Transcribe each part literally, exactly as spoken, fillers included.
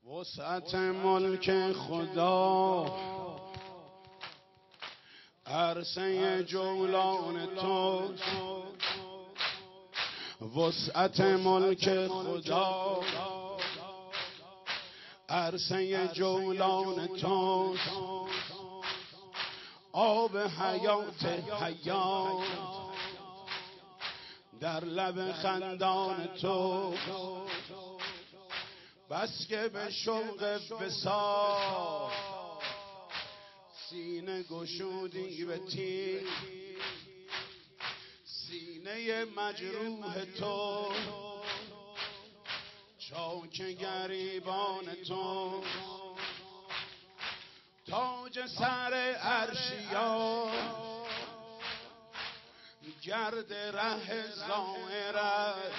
وسعت ملک خدا عرصه جولان تو، وسعت ملک خدا عرصه جولان تو، آب حیات حیات در لب خندان تو، بس که به شوق وصال سینه گشودی به تیر، سینه مجروح تو، چاک گریبان تو، تاج سر عرشیان گرد ره ظاهرت،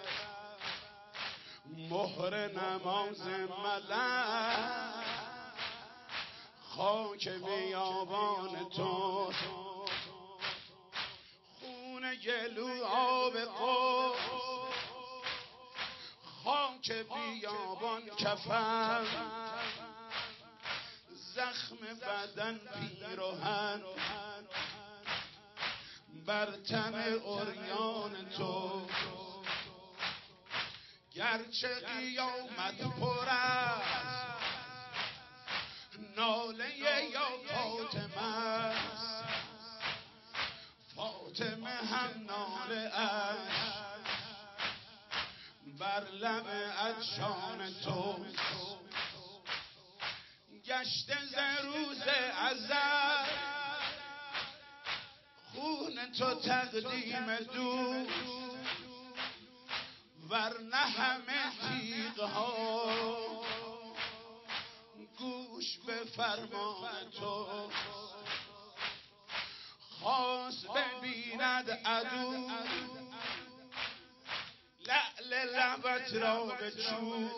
مهر نماز ملک خاک بیابان تو، خون گلو آب قدس خاک بیابان کفن، زخم بدن پیراهن بر تن عریان تو، گرچه قیامت پر است ناله یا فاطمه است، فاطمه هم ناله است بر لب عطشان تو، گشته ز روز ازل خون تو تقدیم دوست، ورنه همه تیغ ها گوش به فرمان تو، خواست ببیند عدو لعل لبت را به چوب،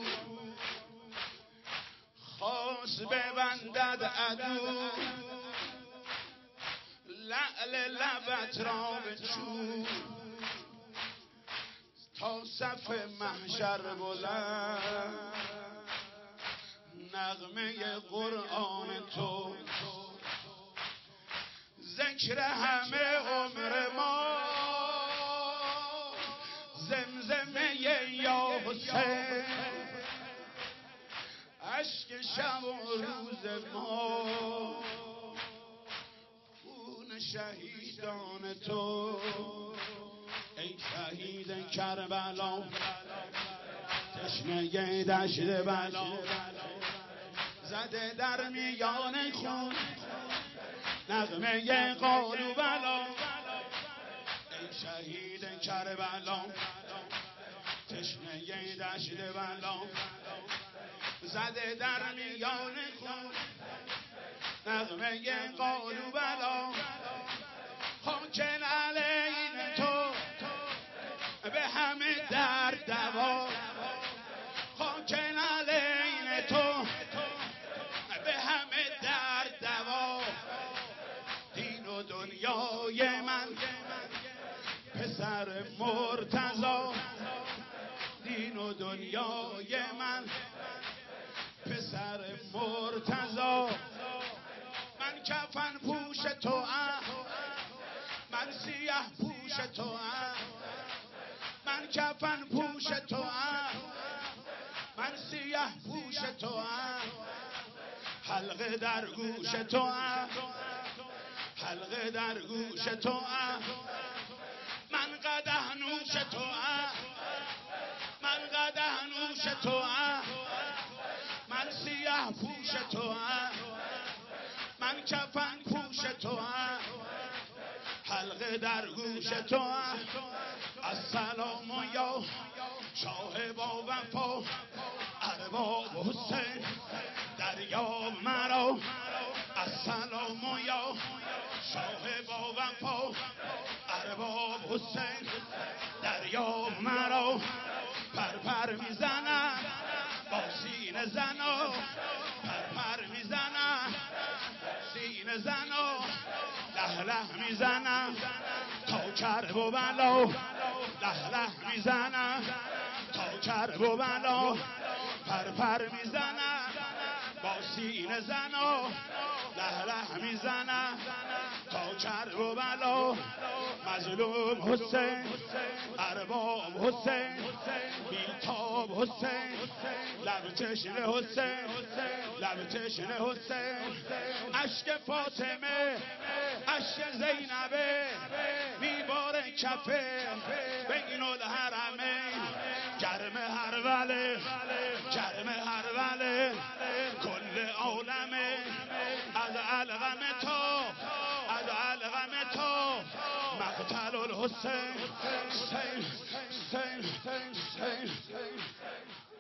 خواست ببندد عدو لعل لبت را به چوب، تا صف محشر بلند نغمه قرآن تو، ذکر همه عمر ما زمزمه یا حسین، اشک شب و روز ما خون شهیدان تو، ای شهید کربلا تشنه دشت بلا، زده در میان خون نغمه قالوا بلا، ای شهید کربلا تشنه دشت بلا، زده در میان خون نغمه قالوا بلا، خاک علیه تو به همه درد دوا، خاک علیه تو به همه درد دوا، دین و دنیای من پسر مرتضی، دین و دنیای من پسر مرتضی، من کفن پوش تو ام، من سیاه پوش تو ام، من کفن پوش تو ام، من سیاه پوش تو ام، حلقه در گوش تو ام، حلقه در گوش تو ام، من قدح نوش تو ام، من قدح نوش تو ام، من سیاه پوش تو ام، من کفن پوش تو ام، حلقه در گوش تو ام، السلام یا شاه با وفا ارباب حسین دریاب مرا، السلام یا شاه با وفا ارباب حسین دریاب مرا، پر پر میزنم با سینه زنا، پر پر میزنم سینه زنا، له له میزنم تا کرب و بلا، له له میزنم تا کرب و بلا، پرپر میزنن با سینه زنا له له میزنن تا کرب و بلا مظلوم حسین ارباب حسین بیتاب حسین لب تشنه حسین لب تشنه حسین اشک فاطمه اشک زینبه میباره کفه بین الحرمین گرم هروله گرم هروله کل عالمه از الغم تو از الغم تو مقتل الحسین حسین حسین حسین